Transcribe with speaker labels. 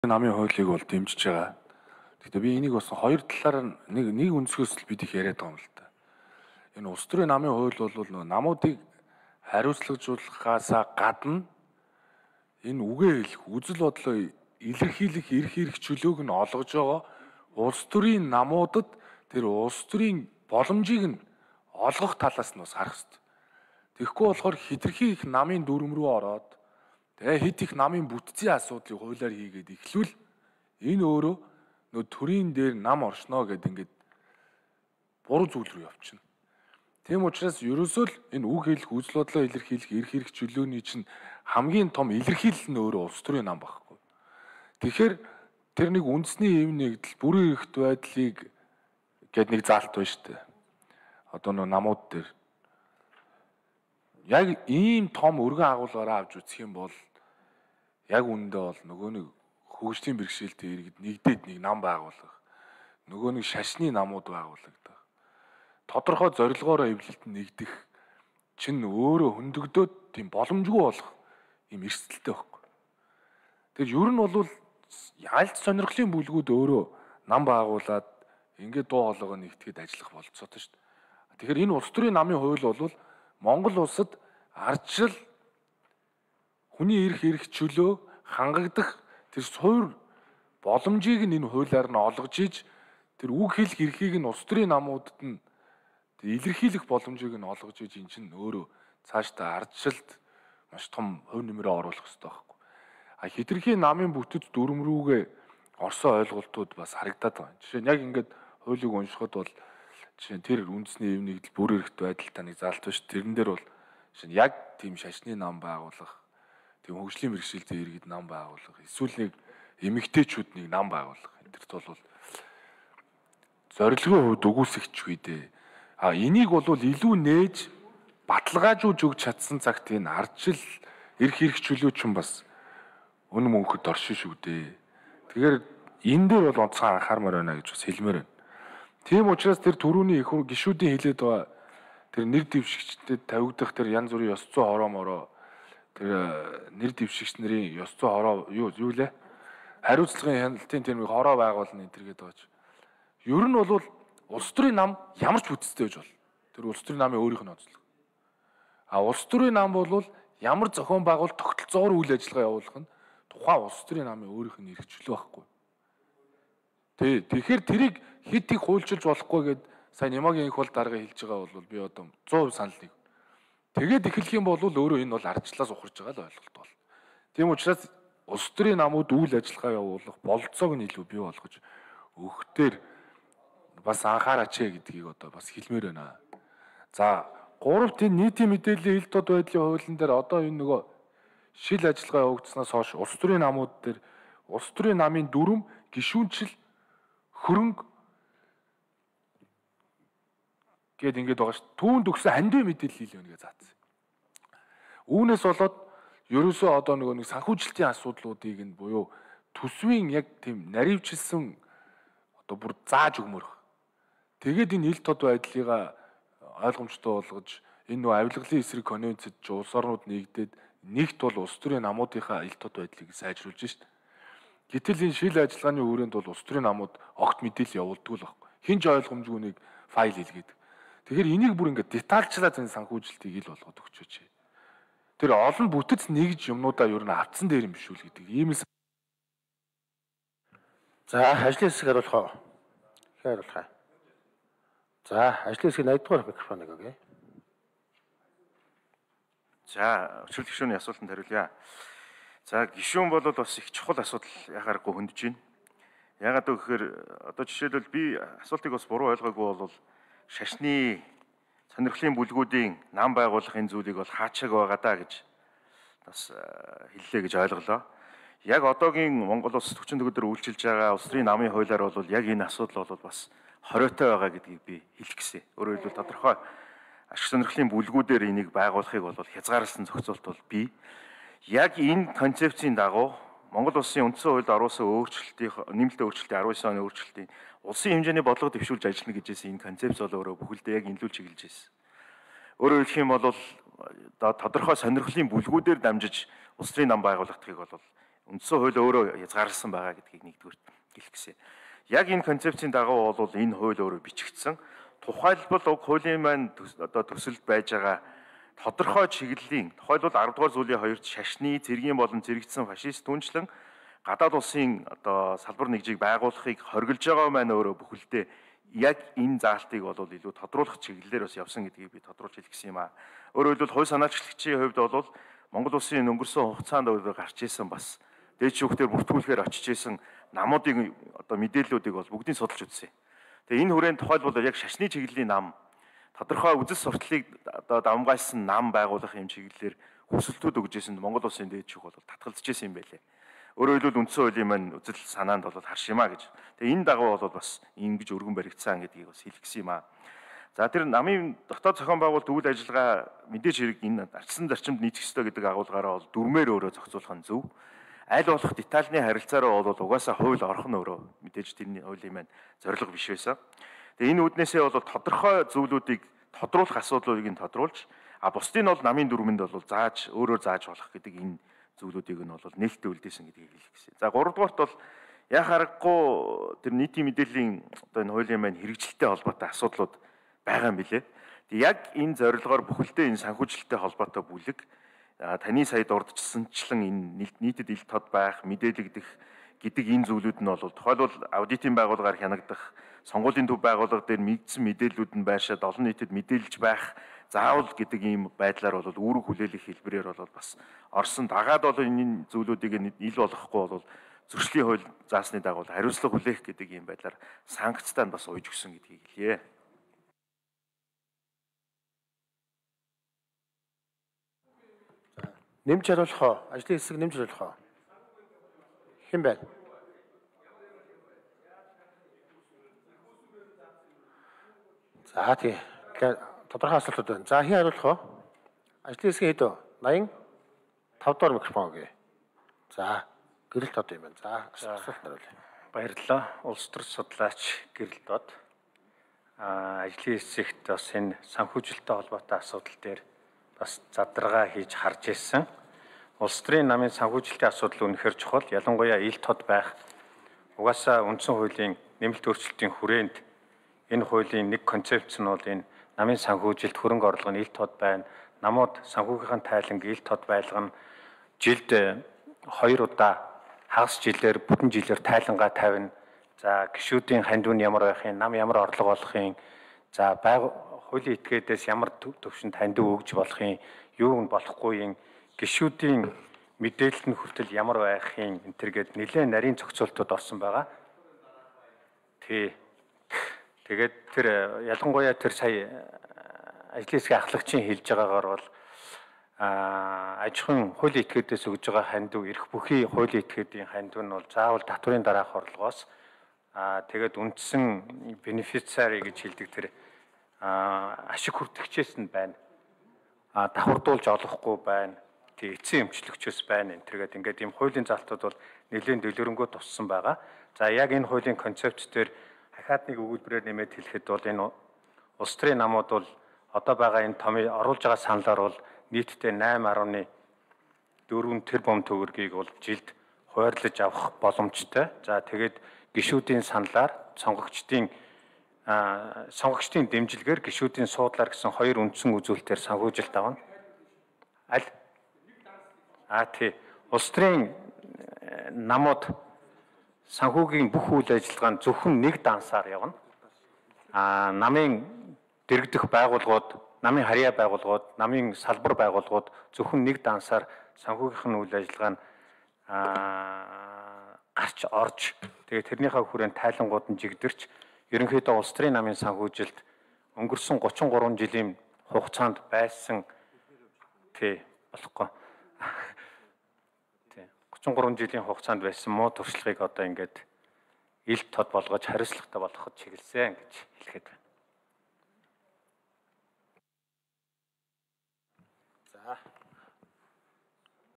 Speaker 1: Намын хуулийг бол дэмжиж байгаа. Гэхдээ би энийг бас хоёр талаар нэг өнцгөөс л бид их яриад байгаа юм л та. Энэ улс төрийн намын хууль бол нөгөө намуудыг хариуцлагажуулахаасаа гадна энэ үгээ хэлэх, үзэл бодлоо илэрхийлэх эрх хэрэгчлөөг нь олгож байгаа улс төрийн намуудад тэр улс төрийн боломжийг нь олгох талаас нь бас харах хэрэгтэй. Тэгэхгүй болохоор хитрхи их намын дүрм рүү ороод хэд их намын бүтцийн асуудлыг хуулиар хийгээд эхлүүл энэ өөрөө нөө төрийн дээр нам оршно гэдэг ингээд буруу зүйл рүү явчихна. Тийм учраас ерөөсөө л энэ үг хэлэх, үзэл бодлоо илэрхийлэх эрх хэрэгч чөлөөний чинь хамгийн том илэрхийлэл нь өөрөө улс төрийн нам байхгүй. Тэгэхээр тэр нэг үндэсний эв нэгдэл, бүрэн эрхт байдлыг гээд нэг заалт байна шүү дээ. Одоо нөө намууд дээр яг ийм том өргөн агуулгаараа авч үзэх юм бол яг үүндээ бол нөгөө нэг хөгжлийн бэрхшээлтэй иргэд нэгдээд нэг нам байгуулах, нөгөө нэг шашны намууд байгуулагдах, тодорхой зорилгоороо эвлэлд нэгдэх чинь өөрөө хөндөгдөөд тийм боломжгүй болох юм эрсдэлтэй байхгүй. Тэгэхээр ер нь бол аль сонирхлын бүлгүүд өөрөө нам байгуулад ингээд дуу хоолойгоо нэгтгэхэд ажиллах болцоотой шүү дээ. Тэгэхээр энэ улс төрийн намын хууль бол Монгол улсад ардчил хүний эрх чөлөө хангагдах тэр суур боломжийг нь энэ хуулиар нь олгож иж тэр үг хэлэх эрхийг нь улс төрийн намуудад нь илэрхийлэх боломжийг нь олгож иж эн чинь өөрөө цаашдаа ардчилд маш том хувь нэмрээ оруулах хэрэгтэй байхгүй. А хитрхийн намын бүтэц дүрм рүүгээ орсон ойлголтууд бас харагдаад байна. Жишээ нь яг ингээд хуулийг уншихад бол жишээ нь тэр үндэсний эв нэгдэл бүр эрхт байдалтай нэг заалт биш. Тэрэн дээр бол жишээ нь яг тийм шашны нам байгуулах, тийм хөгжлийн бэрхшээлтэй иргэд нам байгуулах, эсвэл нэг эмэгтэйчүүд нэг нам байгуулах. Энтерт бол зорилгын хувьд үгүйсэгчгүй дээ. А энийг бол илүү нээж баталгаажуулж өгч чадсан цагт энэ ардчил эрх хэрэгчлөө ч юм бас үнэн мөнхөд оршин шүү дээ. Тэгэхээр энэ дээр бол онцгой анхаармаар байна гэж бас хэлмээр байна. Тийм учраас тэр түрүүний их гишүүдийн хэлээд байгаа тэр нэр дэвшигчдэд тавигдах тэр янз бүрийн ёс зүйн хороо мороо тэр нэр дэвшигч нарын ёс зүйн хороо юу лээ? Хариуцлагын хяналтын тэр нэг хороо байгуулна энэ төр гэдэг байгаа ч. Ер нь бол улс төрийн нам ямар ч бүтцтэй байж бол тэр улс төрийн намын өөрийнх нь онцлог. А улс төрийн нам бол ямар зохион байгуулалт тогтолцоогоор үйл ажиллагаа явуулах нь тухайн улс төрийн намын өөрийнх нь эрхчлөө байхгүй. Тэгэхээр тэрийг хэд их хуульчилж болохгүй гэд сайн Ямагийн их бол дарга хэлж байгаа бол би одоо 100% санал нэг. Тэгээд эхлэх юм бол өөрөө энэ бол ардчлалаас ухарж байгаа л ойлголт бол. Тийм учраас улс төрийн намууд үйл ажиллагаа явуулах бололцоог нь илүү бий болгож өгөхдөр бас анхаараач гэдгийг одоо бас хэлмээр байна. За, гуравт энэ нийтийн мэдээллийн хил тод байдлын хуулийн дээр одоо энэ нөгөө шил ажиллагаа явагдсанаас хойш улс төрийн намууд дээр улс төрийн намын дүрм, гишүүнчил, хөрөнгө гээд ингэж байгаа ш. Түүнд өгсөн хандив мэдээлэл хил өнөгээ заасан. Үүнээс болоод ерөөсөө одоо нөгөө нэг санхүүжилтийн асуудлуудыг нь буюу төсвийн яг тийм наривчилсан одоо бүр зааж өгмөрөх. Тэгээд энэ хил тод байдлыг ойлгомжтой болгож энэ нөгөө авилгалын эсрэг конвенцэд ч улс орнууд нэгдээд нэгт бол улс төрийн намуудынхаа хил тод байдлыг сайжруулж шít. Гэтэл энэ шил ажиллагааны хүрээнд бол улс төрийн намууд огт мэдээлэл явуулдаг л байхгүй. Хинж ойлгомжгүй нэг файл илгээдэг. Тэгэхээр энийг бүр ингээд детальчлаад энэ санхүүжилтийг ил болгоод өгчөөч. Тэр олон бүтэц нэгж юмнуудаа ер нь автсан дээр юм биш үл гэдэг. Ийм л.
Speaker 2: За, ажлын хэсэг хариулах уу? Хариулах. За, ажлын хэсгийн 80 дугаар микрофоныг өгье.
Speaker 3: За, өчигдөр гишүүний асуултанд хариулъя. За, гишүүн бол бас их чухал асуудал яхааргүй хөндөж байна. Яагаад гэвэл одоо жишээлбэл би асуултыг бас буруу ойлгоогүй бол шашны сонирхлын бүлгүүдийн нам байгуулахын зүйлийг бол хаачааг байгаа даа гэж бас хэллээ гэж ойлголоо. Яг одоогийн Монгол улс 44 үйлчилж байгаа улс төрийн намын хуулиар бол яг энэ асуудал бол бас хориотой байгаа гэдгийг би хэлэх гэсэн. Өөрөөр хэлбэл тодорхой ашиг сонирхлын бүлгүүдээр энийг байгуулахыг бол хязгаарласан зохицуулт бол бий. Яг энэ концепцийн дагуу Монгол улсын үндсэн хуульд оруулсан өөрчлөлтийн нэмэлт өөрчлөлтийн 19 оны өөрчлөлтийн улсын хэмжээний бодлого дэвшүүлж ажиллана гэжсэн энэ концепц бол өөрөө бүхэлдээ яг инлүүлж чиглэж байсан. Өөрөөр хэлэх юм бол тодорхой сонирхлын бүлгүүдээр дамжиж улс төрийн нам байгуулагдахыг бол үндсэн хууль өөрөө хязгаарласан байгаа гэдгийг нэгдүгээр хэлэх гэсэн. Яг энэ концепцийн дагуу бол энэ хууль өөрөө бичигдсэн. Тухайлбал уг хуулийн маань одоо төсөлд байж байгаа тодорхой чиглэлийн тухайлбал 10 дугаар зүйлийн 2-т шашны, цэргийн болон цэрэгдсэн фашист түнчлэн гадаад улсын одоо салбар нэгжийг байгуулахыг хориглож байгаа маань өөрөө бүхэлдээ яг энэ заалтыг бол илүү тодруулах чиглэлээр бас явсан гэдгийг би тодруулж хэлэх гэсэн юм аа. Өөрөөр хэлбэл хувь санаачлагчийн хувьд бол Монгол улсын өнгөрсөн хугацаанд гарч исэн бас дээд шүүхтэр бүртгүүлэхээр очиж исэн намуудын одоо мэдээллүүдийг бол бүгдийг судалж үзсэн. Тэгээ энэ хүрээнд тухайлбал яг шашны чиглэлийн нам тодорхой үзэл сурталыг одоо давмгайлсан нам байгуулах юм чиглэлээр хүсэлтүүд өгж исэн Монгол улсын дээд шүүх бол татгалзаж исэн юм байлээ. Өөрөөр хэлбэл үндсэн хуулийн маань үзэл санаанд бол харшимаа гэж. Тэгээ энэ дагуу бол бас ингэж өргөн баригдсан гэдгийг бас хэлэх гэсэн юм аа. За тэр намын дотоод зохион байгуулалт үйл ажиллагаа мэдээж хэрэг энэ ардсан зарчимд нийцэх ёстой гэдэг агуулгаараа бол дүрмээр өөрөө зохицуулах нь зөв. Аль болох детальны харилцаараа бол угаасаа хууль орох нь өөрөө мэдээж тэрний хуулийн маань зорилго биш байсан. Тэгээ энэ үүднээсээ бол тодорхой зүйлүүдийг тодруулах асуудлуудыг нь тодруулж бусдыг нь бол намын дүрмэнд бол зааж өөрөөр зааж болох гэдэг энэ зүйлүүдийг нь бол нээлттэй үлдээсэн гэдгийг хэлэх гэсэн. За 3 дугаарт бол яг харахгүй тэр нийтийн мэдээллийн одоо энэ хуулийн маань хэрэгжилттэй холбоотой асуудлууд байгаа юм билээ. Яг энэ зорилгоор бүхэлдээ энэ санхүүжилттэй холбоотой бүлэг таны сая дурдчихсанчлан энэ нийтэд ил тод байх, мэдээлэгдэх гэдэг энэ зүйлүүд нь бол тухайлбал аудитын байгууллагаар хянагдах, сонгуулийн төв байгууллага дээр мэдсэн мэдээллүүд нь байршаад олон нийтэд мэдээлж байх заавал гэдэг ийм байдлаар бол үүрэг хүлээлгэх хэлбэрээр бол бас орсон. Дагаад бол энэ зүйлүүдийг ил болгохгүй бол зөрчлийн хууль заасны дагуу хариуцлага хүлээх гэдэг ийм байдлаар санкцтай нь бас ууж өгсөн гэдгийг хэлье.
Speaker 2: Нэмж хариулах уу? Ажлын хэсэг нэмж хариулах уу? Хэн байна? За тий. Тодорхой асуултууд байна. За хэн хариулах уу? Ажлын хэсгийн хэд вэ? 85 дугаар микрофон өгье. За гэрэлт одоо юм байна. За асуулт хариулъя.
Speaker 4: Баярлалаа. Улс төр судлаач Гэрэл Дод. Ажлын хэсэгт бас энэ санхүүжилттэй холбоотой асуудал дээр бас задрагаа хийж харж ирсэн. Улс төрийн намын санхүүжилтийн асуудал үнэхээр чухал. Ялангуяа ил тод байх. Угаасаа үндсэн хуулийн нэмэлт өөрчлөлтийн хүрээнд энэ хуулийн нэг концепц нь бол энэ намын санхүүжилт хөрөнгө орлого нь ил тод байна. Намууд санхүүгийнхаа тайланг ил тод байлгана. Жилд 2 удаа хагас жилээр бүтэн жилээр тайлангаа тавина. За гишүүдийн хандив нь ямар байхын, нам ямар орлого болохын, за хуулийн этгээдээс ямар төвшөнд хандив өгж болохын, юу нь болохгүй юм, гишүүдийн мэдээлэл нь хүртэл ямар байхын энэ төр гээд нэлээд нарийн зохицуултууд орсон байгаа. Тэгээд тэр ялангуяа тэр сая ажлын хэсгийн ахлагчийн хэлж байгаагаар бол аж ахуйн хуулийн этгээдээс өгж байгаа хандив, эрх бүхий хуулийн этгээдийн хандив нь бол заавал татврын дараах орлогоос тэгээд үндсэн бенефициари гэж хэлдэг тэр ашиг хүртэгчээс нь байна. Давхардуулж олохгүй байна. Тэг эцсийн эмчлэгчөөс байна. Энтергээд ингээд ийм хуулийн залтууд бол нэлээд дэлгэрэнгүй туссан байгаа. За яг энэ хуулийн концепц дээр дахиад нэг өгүүлбэрээр нэмээд хэлэхэд бол энэ улс төрийн намууд бол одоо байгаа энэ томыг оруулж байгаа саналаар бол нийтдээ 8.4 тэрбум төгрөгийг бол жилд хуваарлаж авах боломжтой. За тэгээд гишүүдийн саналаар сонгогчдын дэмжлэгээр гишүүдийн суудлаар гэсэн 2 үндсэн үзүүлэлтээр санхүүжилт авна. Аль? Тий. Улс төрийн намууд санхүүгийн бүх үйл ажиллагаанд зөвхөн нэг дансаар явна. Намын дэргэдэх байгууллагууд, намын харьяа байгууллагууд, намын салбар байгууллагууд зөвхөн нэг дансаар санхүүгийнх нь үйл ажиллагаа нь гарч орж тэгээд тэрнийхээ хүрээнд тайлангууд нь жигдэрч ерөнхийдөө улс төрийн намын санхүүжилт өнгөрсөн 33 жилийн хугацаанд байсан болохгүй. 33 жилийн хугацаанд байсан муу туршлагыг одоо ингээд ил тод болгож хариуцлагатай болгоход чиглэсэн гэж хэлэхэд байна.